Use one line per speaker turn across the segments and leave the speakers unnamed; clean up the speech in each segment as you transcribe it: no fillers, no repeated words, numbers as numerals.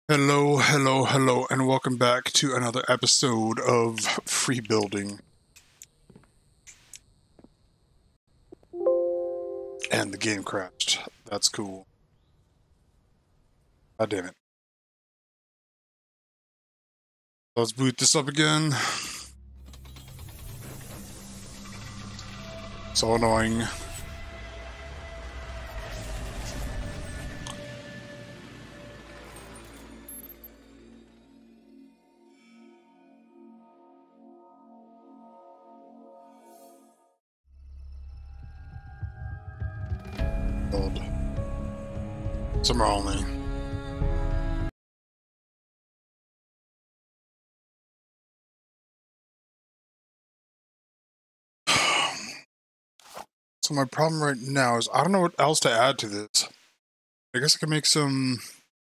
Hello, hello, hello, and welcome back to another episode of Free Building. And the game crashed. That's cool. God damn it. Let's boot this up again. So annoying. Build. Somewhere only. So my problem right now is I don't know what else to add to this. I guess I can make some...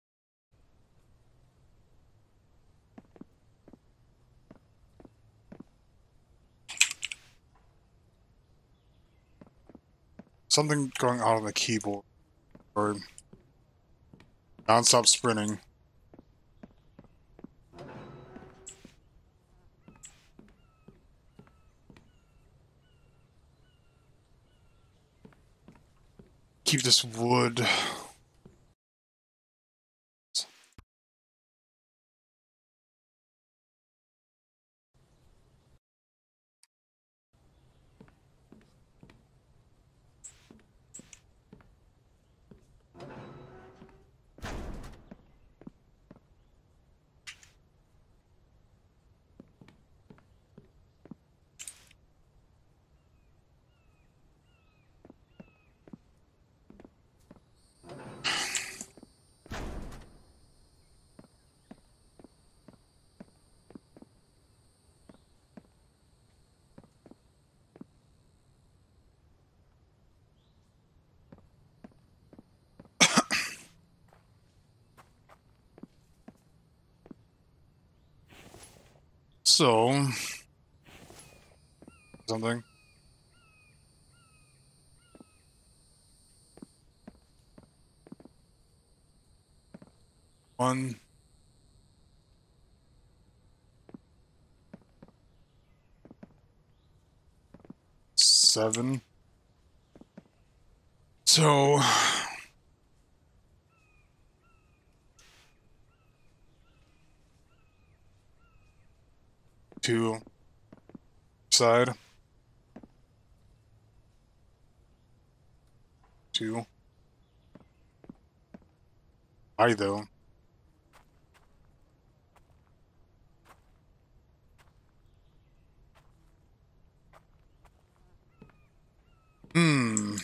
something going on the keyboard. Or non-stop sprinting. Keep this wood. So... something. One... 7. So... 2 side. 2. I though. Hmm.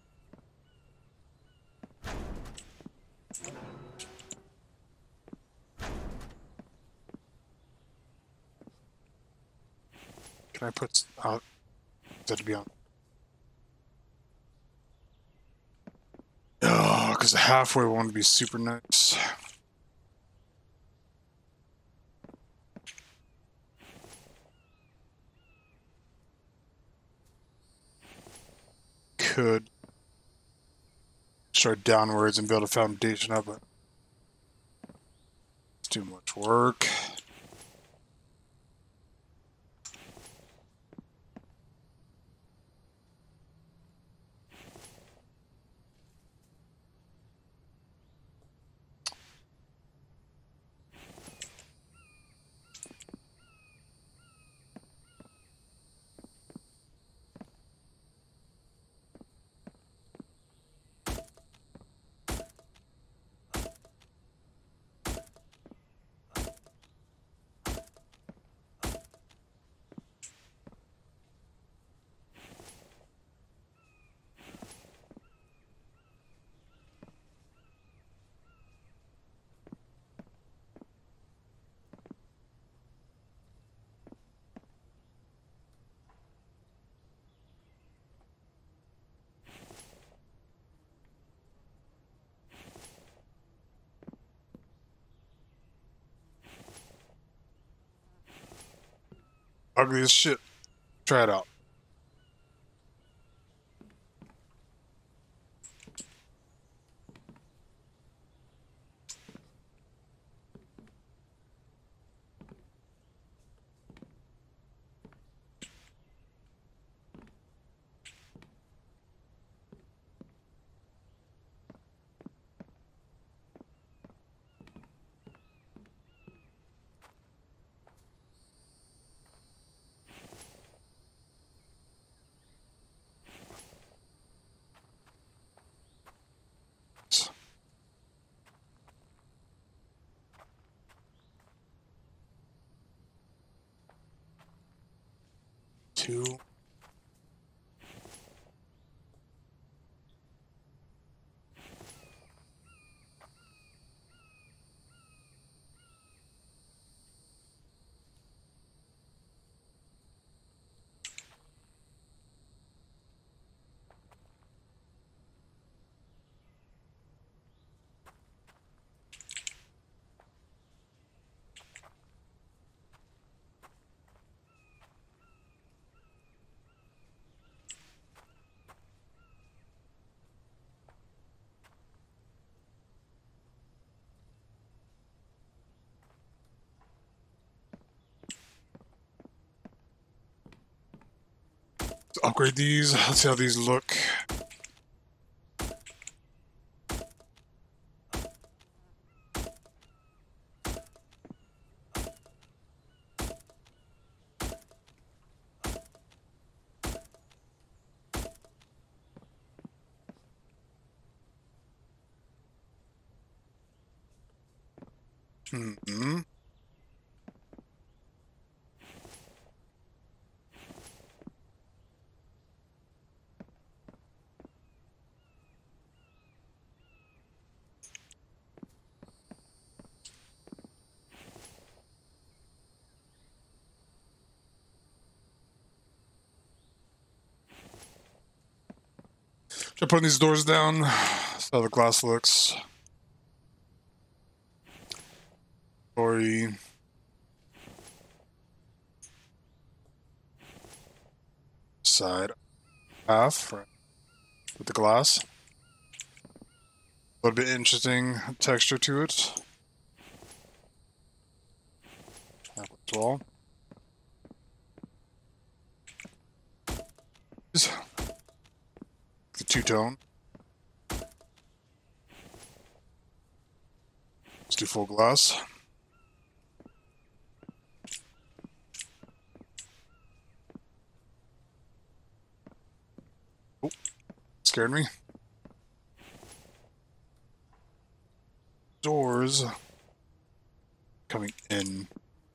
Can I put out that to be on? Oh, because the halfway one would be super nice. Could start downwards and build a foundation up, but it's too much work. Ugly as shit. Try it out. 2. Upgrade these. Let's see how these look. Mm-hmm. Should I put these doors down? That's how the glass looks. Story. Side half, right, with the glass. A little bit interesting texture to it. That as well. The two-tone. Let's do full glass. Oh, scared me. Doors coming in.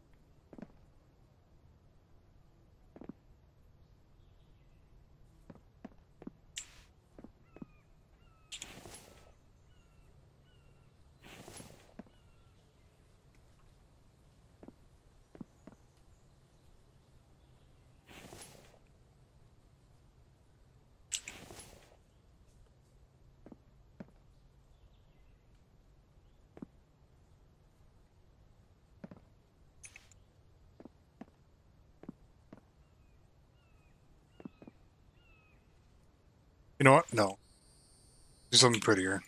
You know what? No. Do something prettier.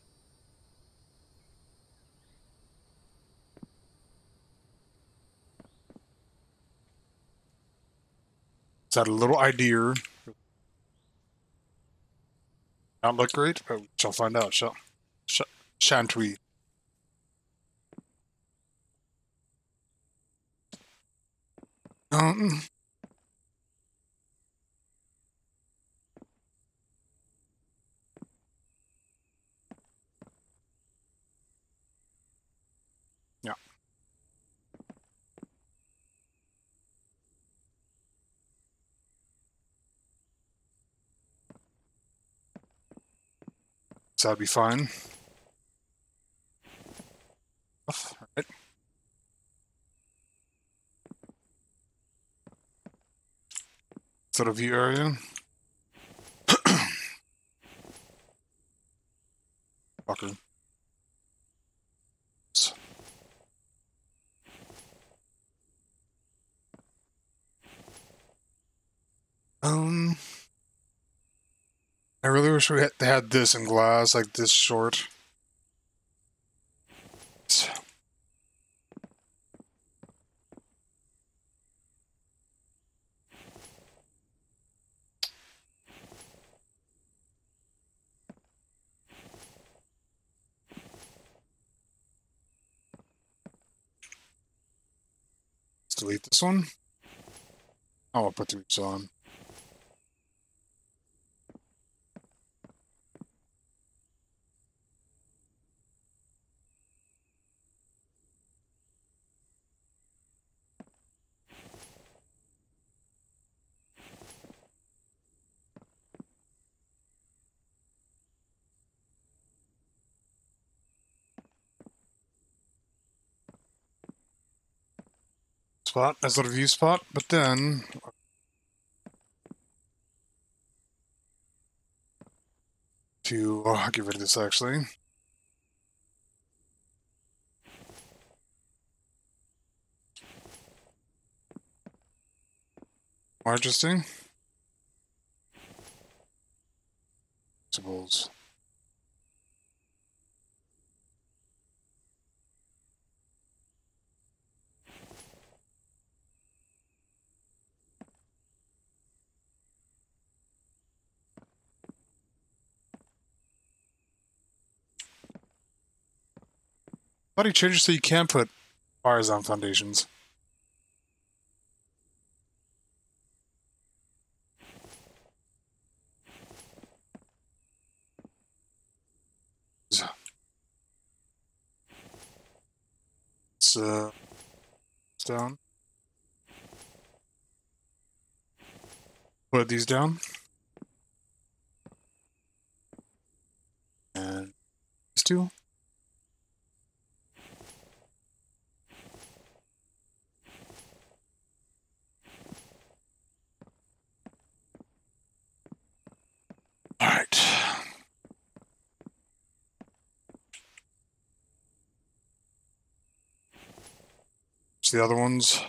Let's add a little idea. Not look great, but we shall find out. Shan't we? Um, yeah. So that'd be fine. All right. Sort of view area. Fucker. Um, I really wish they had this in glass, like this short. Let's delete this one. Oh, I'll put these on. spot, nice little view spot, but then I'll get rid of this actually. More interesting. Principles. How do you change it so you can put bars on foundations? It's down. Put these down. And these two. Alright. It's the other ones.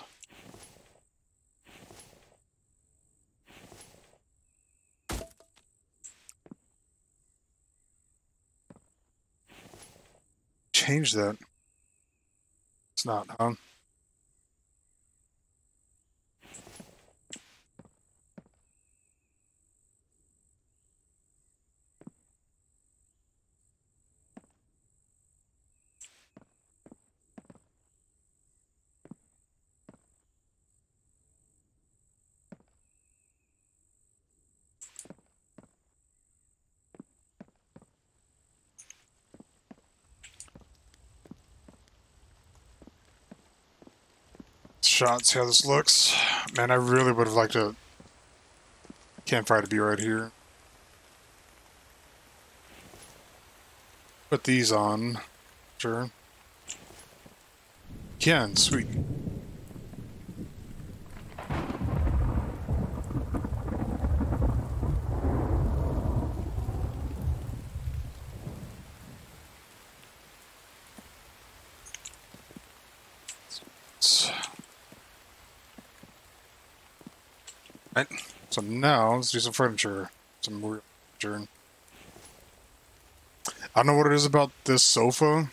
Change that. It's not, huh? Shot, see how this looks. Man, I really would have liked a campfire to be right here. Put these on. Sure. Can, sweet. Right. So now let's do some furniture. Some more furniture. I don't know what it is about this sofa.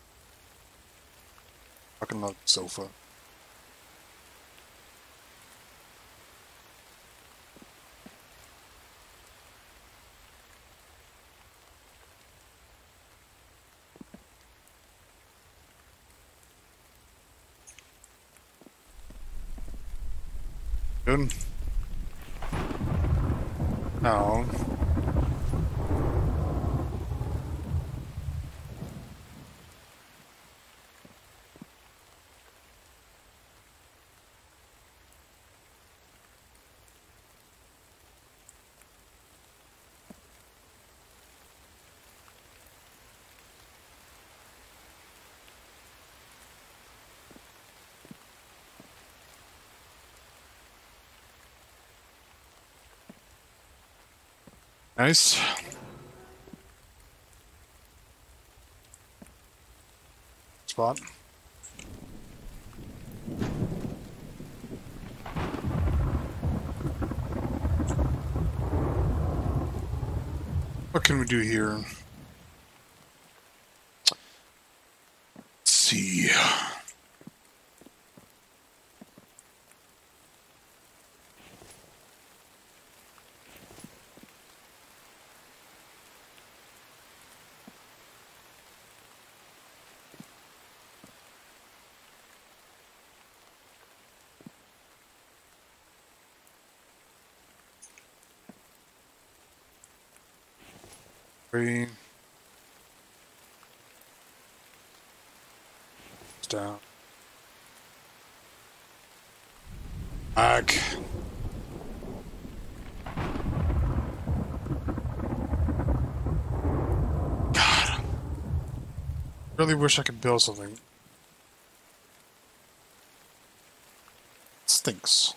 Fucking love the sofa. Good. No. Nice. Spot. What can we do here? Let's see. Three. It's down. Back. God. Really wish I could build something. stinks.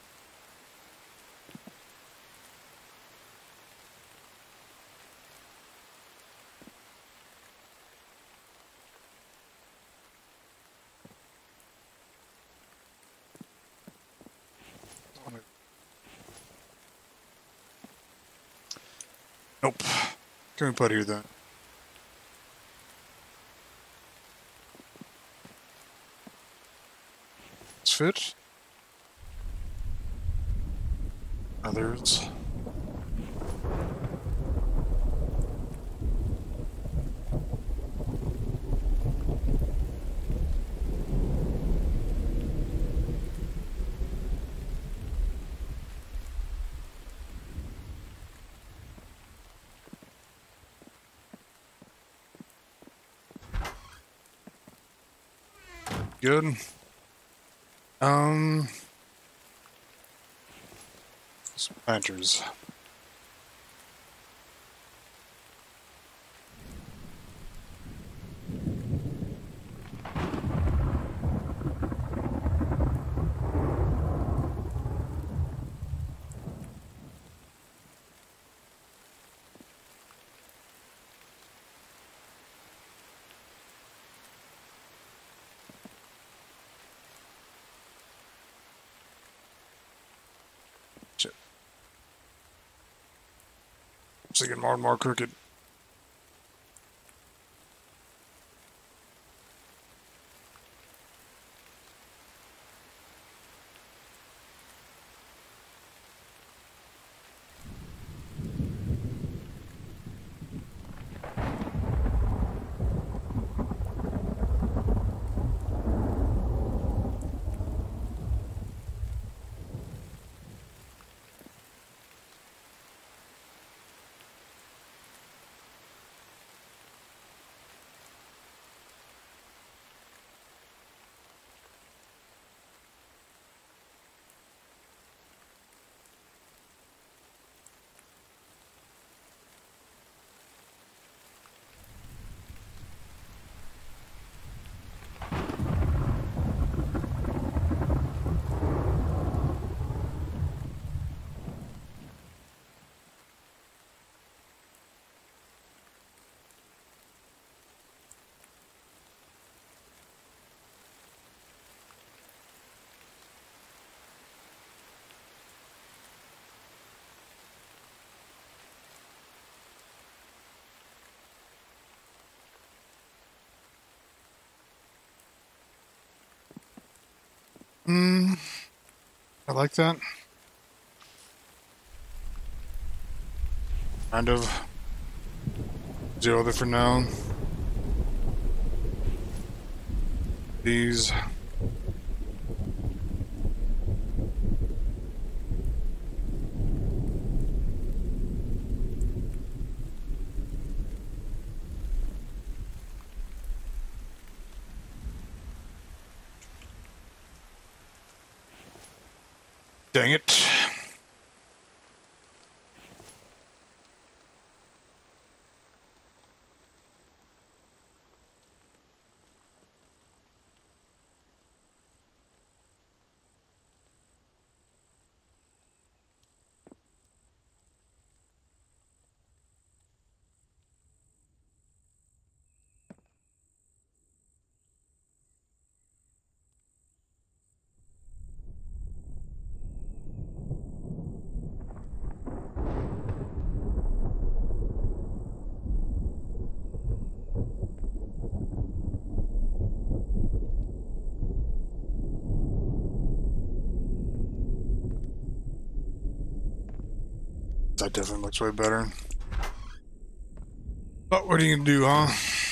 Nope. Can we put here then? Let's fit. Others. Good. Some planters. Shit. It's getting more and more crooked. I like that. Kind of. Do other for now. These. Dang it. That definitely looks way better. But what are you gonna do, huh?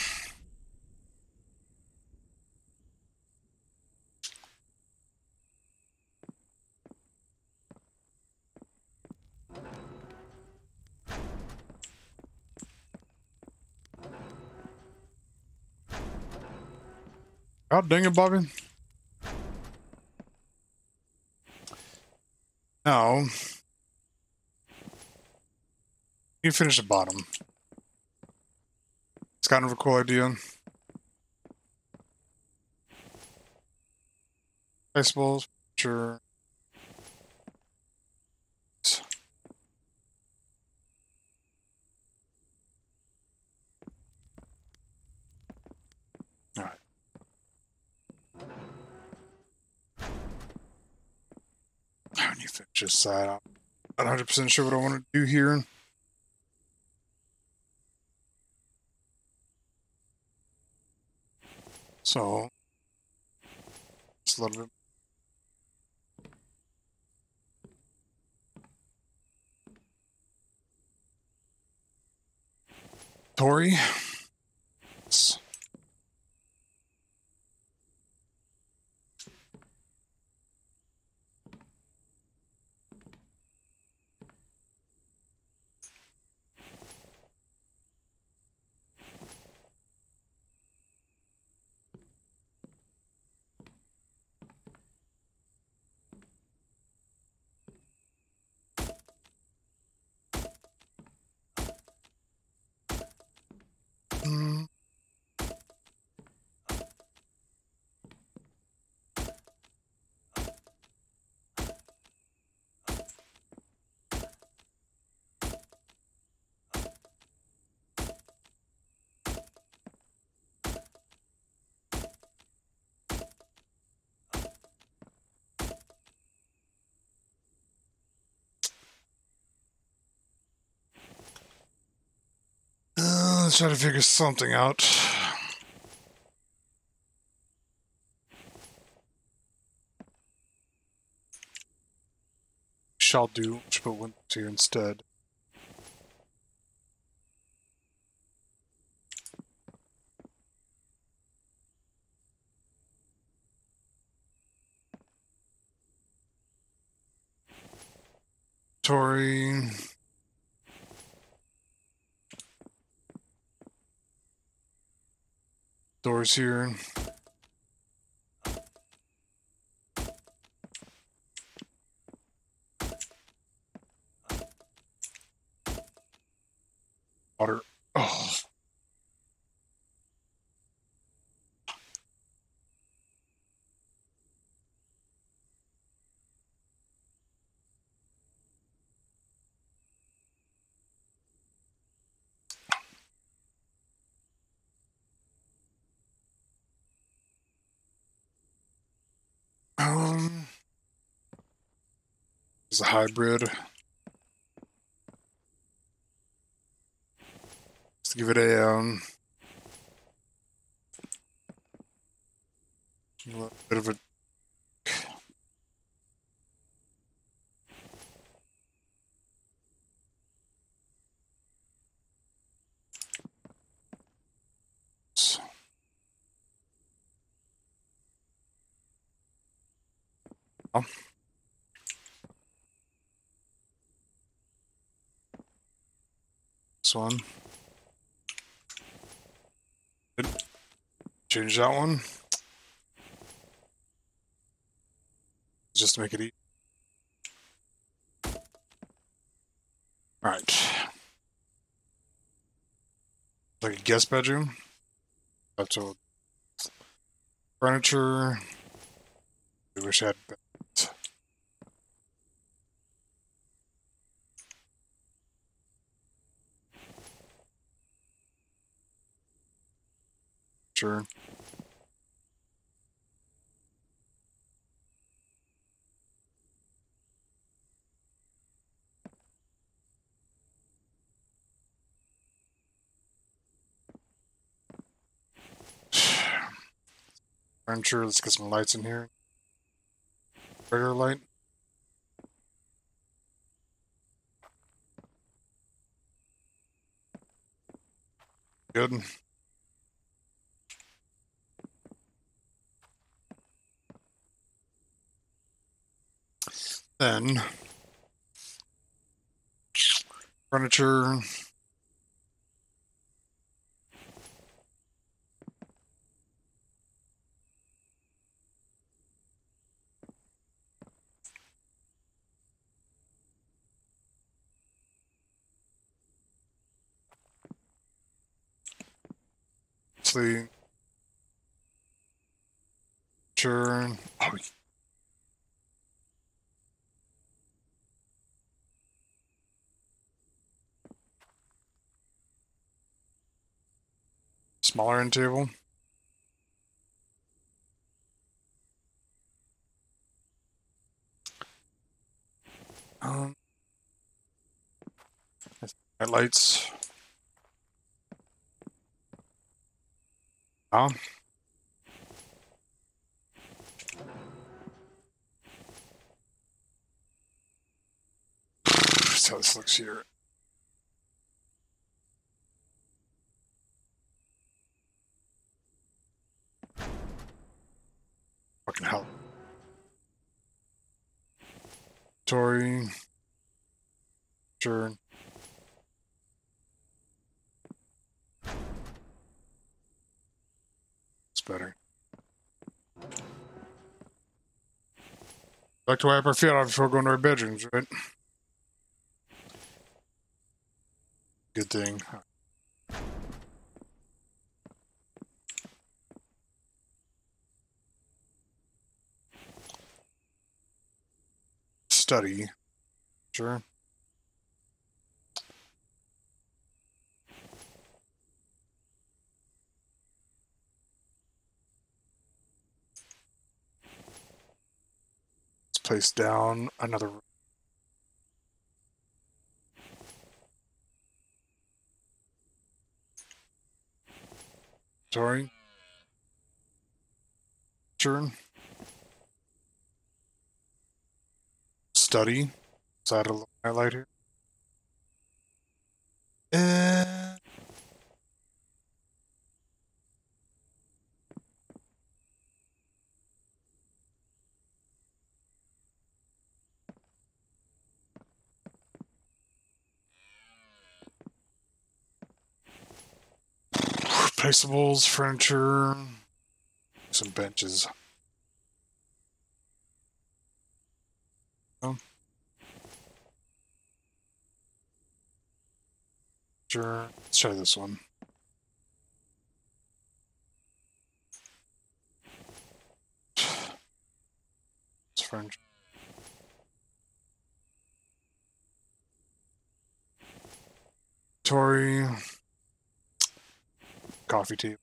God dang it, Bobby. Now, you finish the bottom. It's kind of a cool idea. I suppose. Sure. Just side. I'm not 100% sure what I want to do here. So, just a little bit. Tori. Mm. Let's try to figure something out. Shall do. Should put windows here instead. Tori. Doors here. Water. Oh. It's a hybrid. Let's give it a bit of a oh. This one. Change that one. Just to make it easy. Alright. Like a guest bedroom. That's a furniture. I wish I had beds. Sure. Furniture. Let's get some lights in here. Regular light. Good. Then furniture. See. Sure. Oh, smaller end table. Night lights. Oh. That's how this looks here. Fucking hell. Tory. Sure. It's better. Back to wipe our feet off before going to our bedrooms, right? Good thing. Study. Sure. Let's place down another. Sorry. Sure. Study. Is that a highlight here? Replaceables, furniture, some benches. Oh. Sure. Let's try this one. It's furniture. Tory. Coffee table.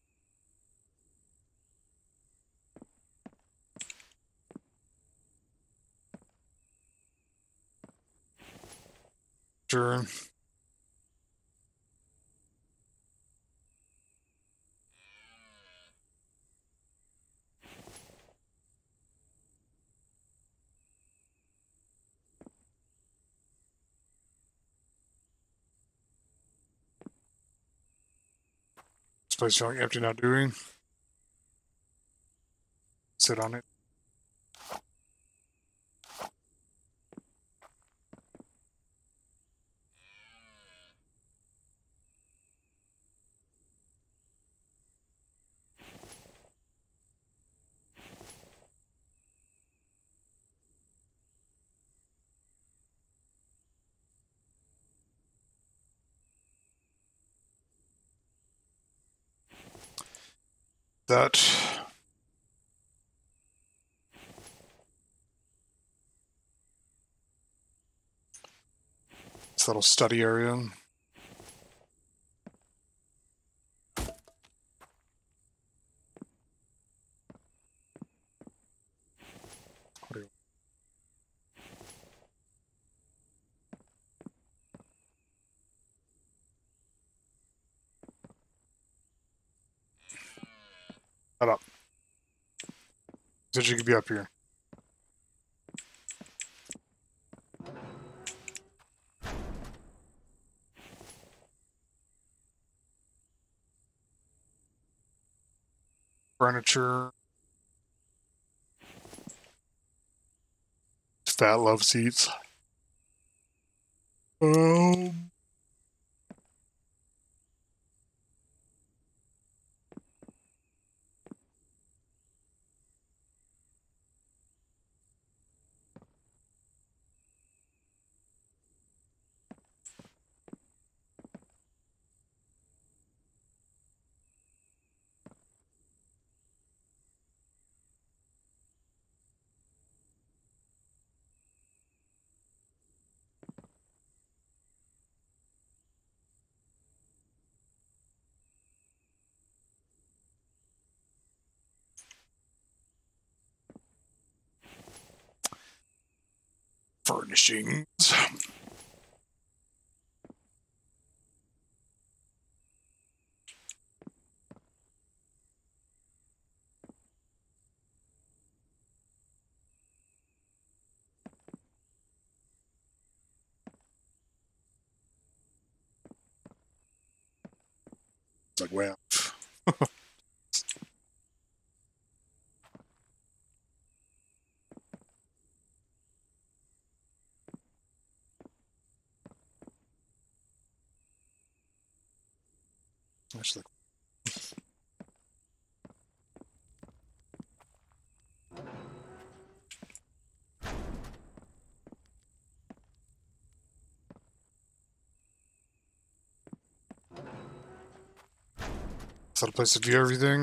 Sure. This place feeling empty now, do we? Sit on it. That. This little study area. What do you... Shut up. Said you could be up here. Furniture. Fat love seats. Um. Furnishings. like, wow. Actually, is that a place to view everything?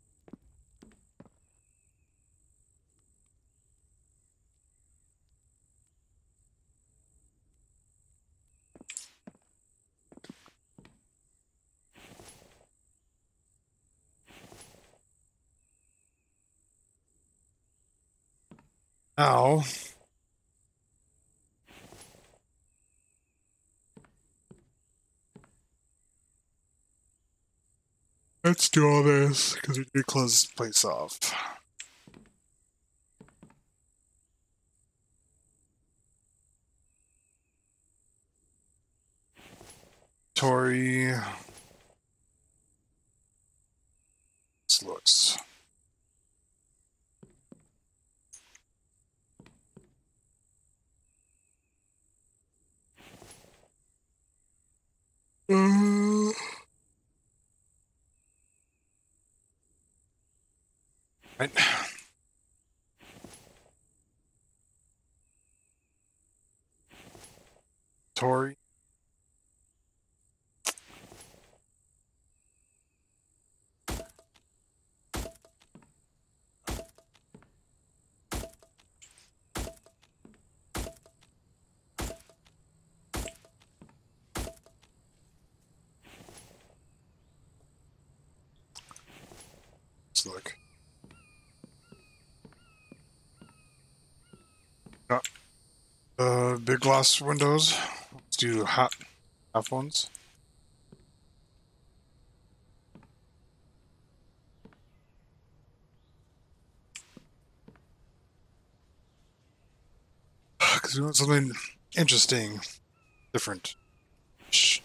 Now, let's do all this because we need to close this place off. Tori. This looks. Right. Tori. Let's look. Big glass windows. Let's do half ones. Because we want something interesting, different. Shh.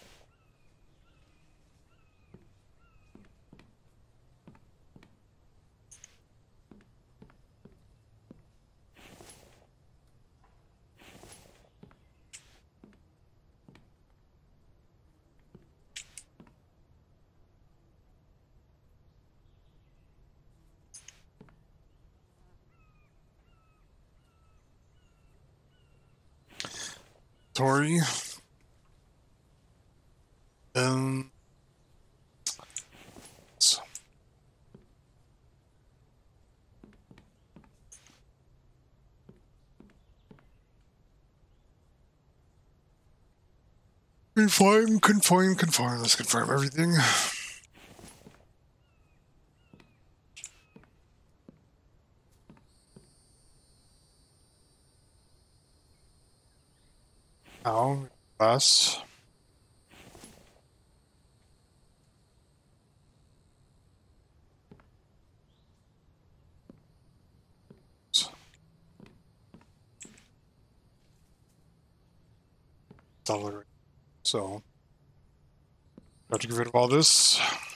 Tori. Um. Confirm. Let's confirm everything. Now, glass. So, have to get rid of all this.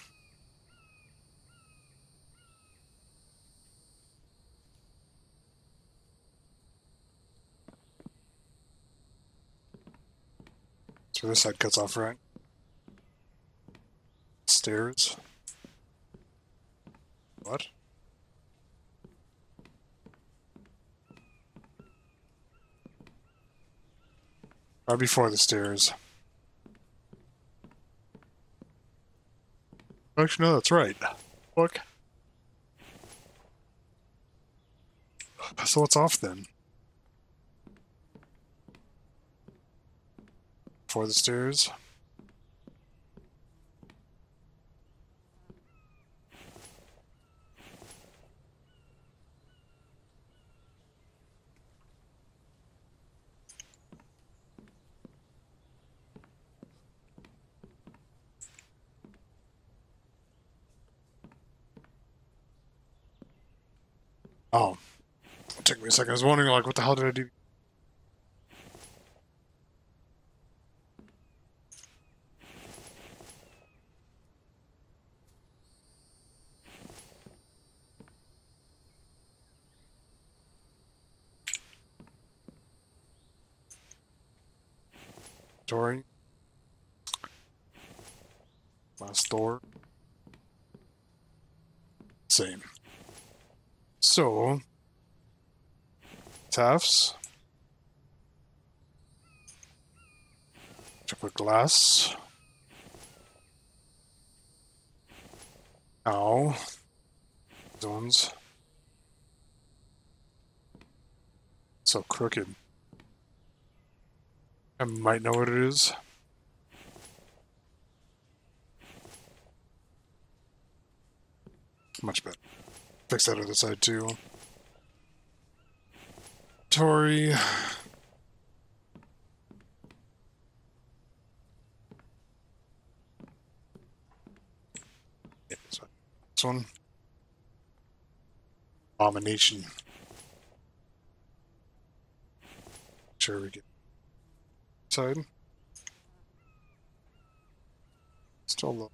So this side cuts off, right? Stairs. What? Right before the stairs. Actually, no, that's right. Look. So what's off then? Before the stairs. Oh, it took me a second. I was wondering, like, what the hell did I do? Story. Last door. Same. So, Tafts. Check with glass. Ow. Zones. So crooked. I might know what it is. Much better. Fix that other side too. Tori. Yeah, this one. Abomination. Sure we get side. Still low.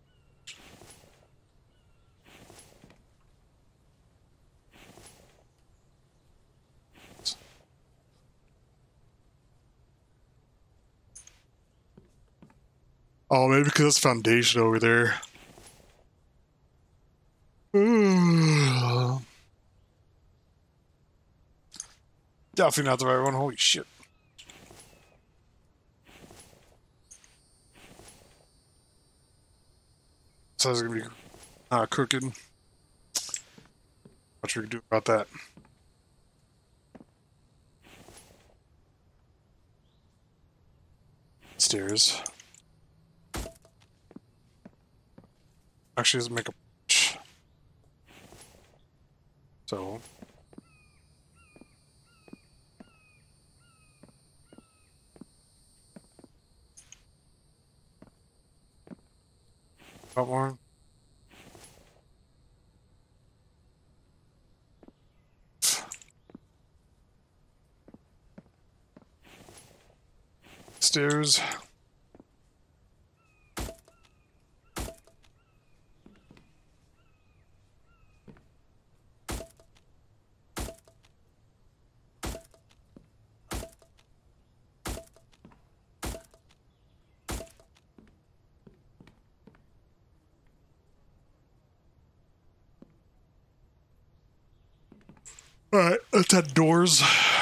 Oh, maybe because it's foundation over there. Definitely not the right one. Holy shit. So it's gonna be crooked. What we can do about that? Stairs. Actually, let's make a push. So. About more. Stairs. Alright, let's add doors.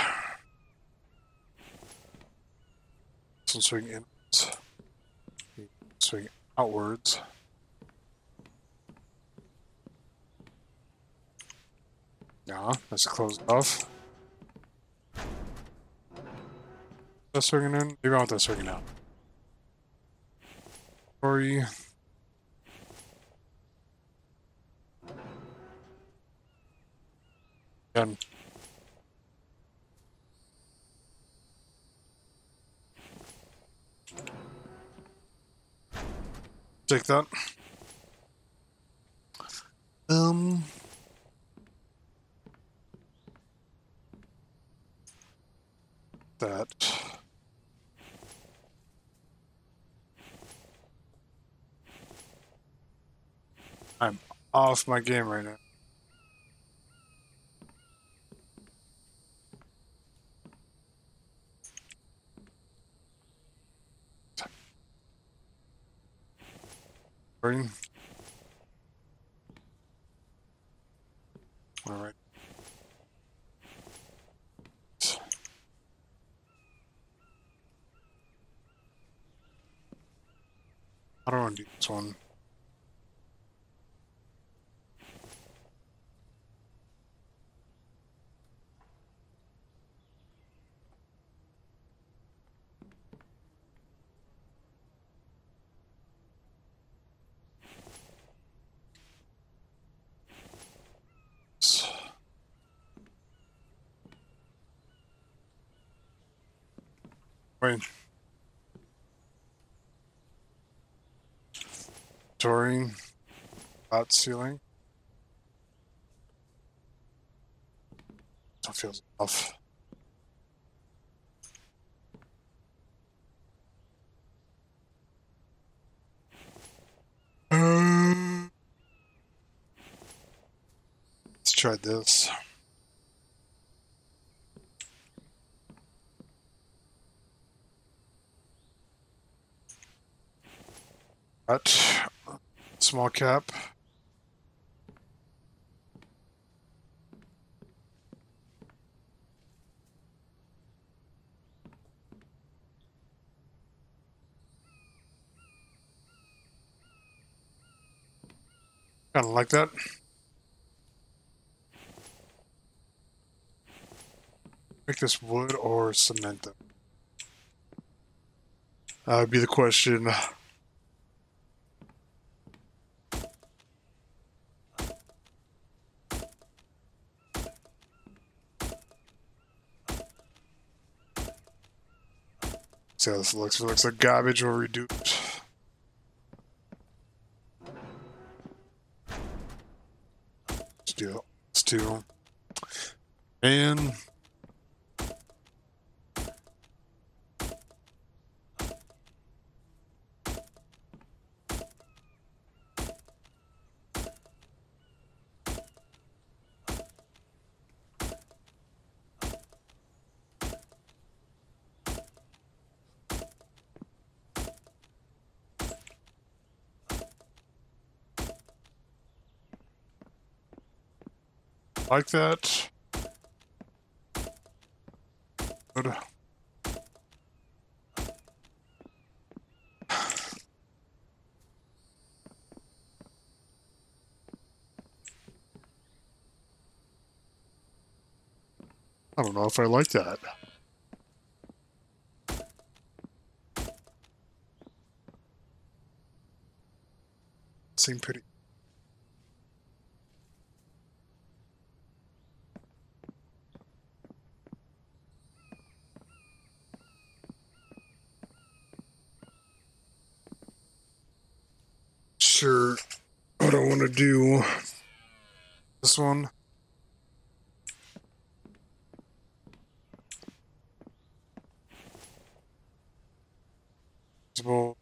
So swing inwards. Swing outwards. Yeah, that's closed off. That's swinging in. Maybe I want that swinging out. Sorry. Done. Take that. That. I'm off my game right now. Sorry. Alright. I don't want to do this one. Wait. Sorry. Flat ceiling. That feels off. Let's try this. Got small cap. Kind of like that. Make this wood or cement though. Would be the question. See how this looks. If it looks like garbage, we'll redo it. Let's do it. Let's do. And like that. Good. I don't know if I like that. Seem pretty. Sure. I don't want to do this one. Well,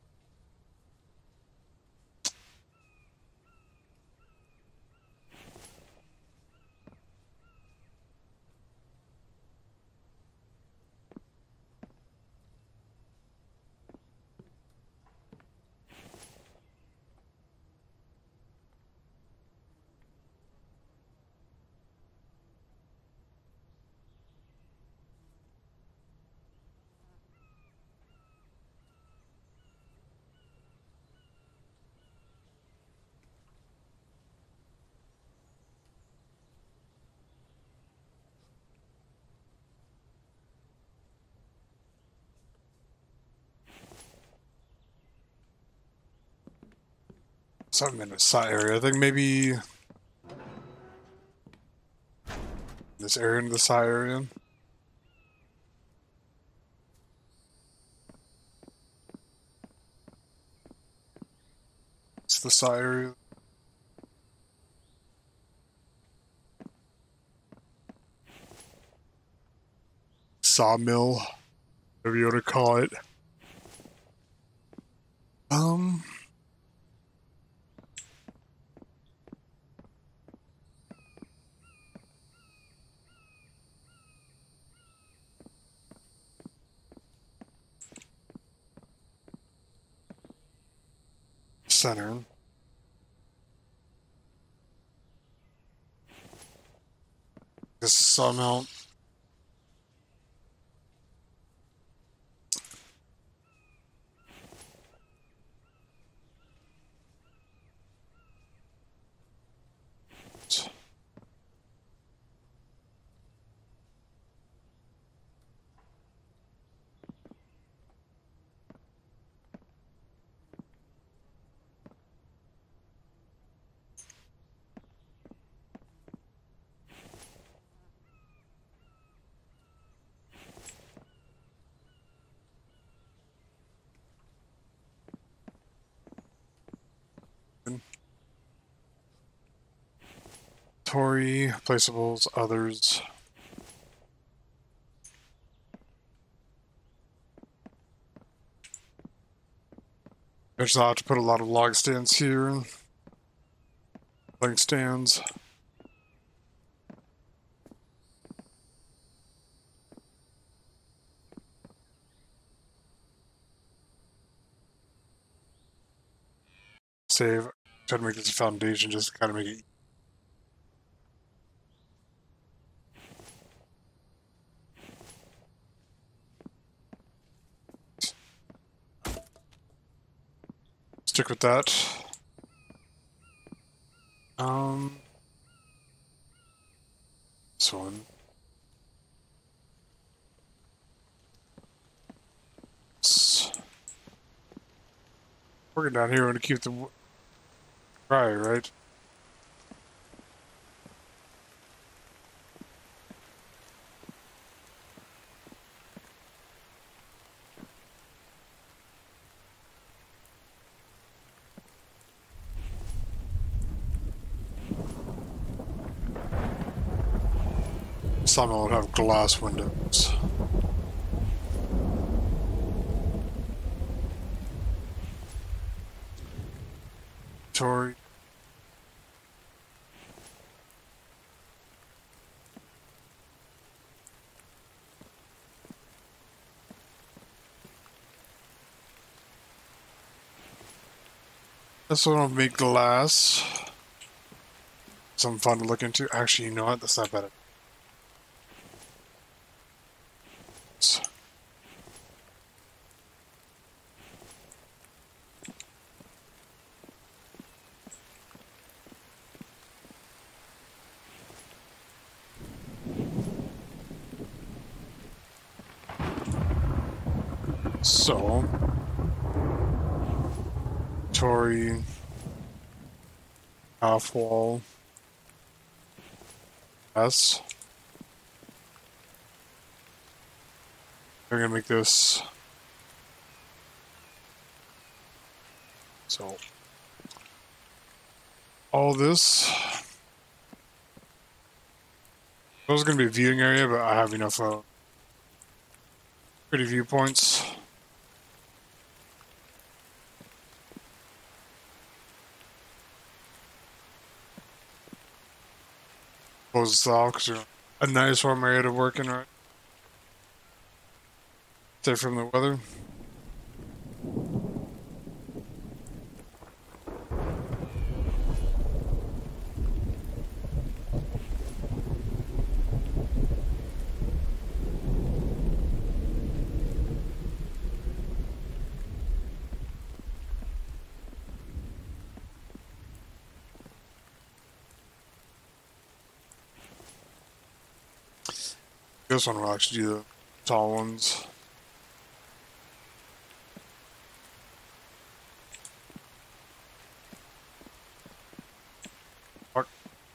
something in the side area. I think maybe this area in the side area. It's the side area. Sawmill, whatever you want to call it. Center. This is sawmill. Inventory, placeables, others. Eventually I'll have to put a lot of log stands here. Log stands. save. Try to make this a foundation just to kind of make it. Stick with that. This one. Working down here to keep the dry, right? Some will have glass windows. Tori. This one will make glass. Something fun to look into. Actually, you know what? That's not bad. So, Tori, half wall, S. We're gonna make this so all this. It was gonna be a viewing area, but I have enough pretty viewpoints. Close this off because we're a nice warm area to work in, right? Stay from the weather. This one will actually do the tall ones. Fuck.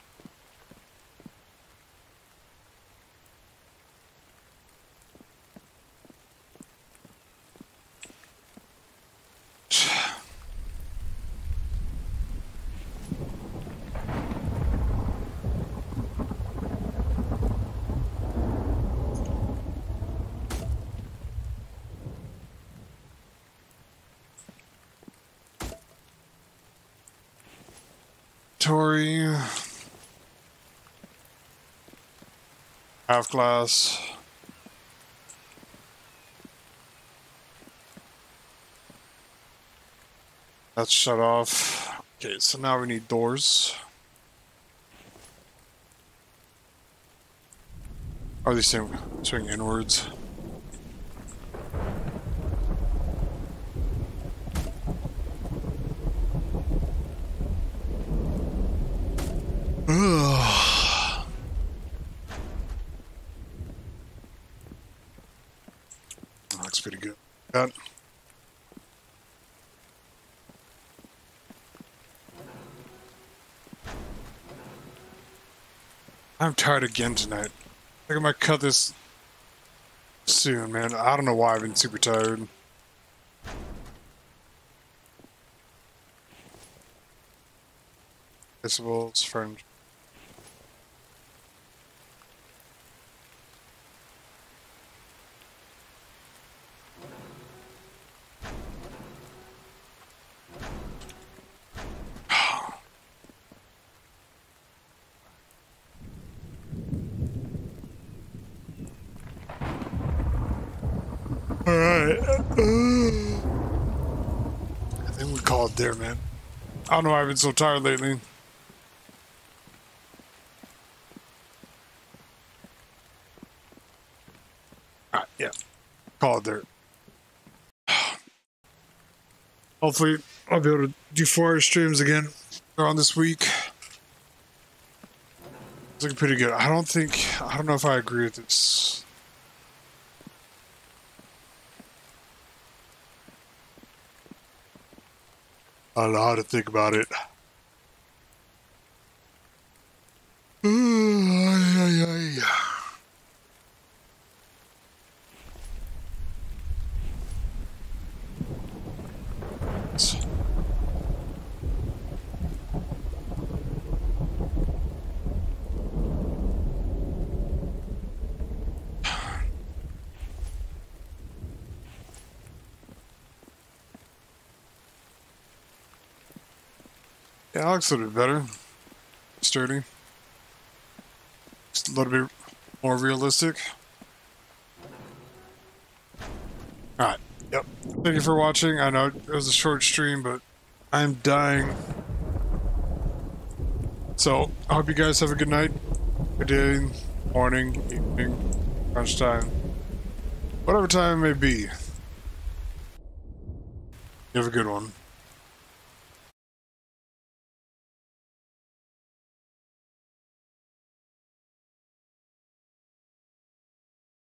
Tori, half glass. That's shut off. Okay, so now we need doors. Are these swing inwards? Looks pretty good. Got I'm tired again tonight. I think I might cut this soon, man. I don't know why I've been super tired. Vegetables, furniture. Alright. I think we call it there, man. I don't know why I've been so tired lately. Alright, yeah. Call it there. Hopefully, I'll be able to do 4 streams again around this week. It's looking pretty good. I don't know if I agree with this. I don't know how to think about it. Yeah, that looks a little bit better. Sturdy. Just a little bit more realistic. Alright, yep. Thank you for watching. I know it was a short stream, but I'm dying. So, I hope you guys have a good night, good day, morning, evening, lunchtime, whatever time it may be. You have a good one.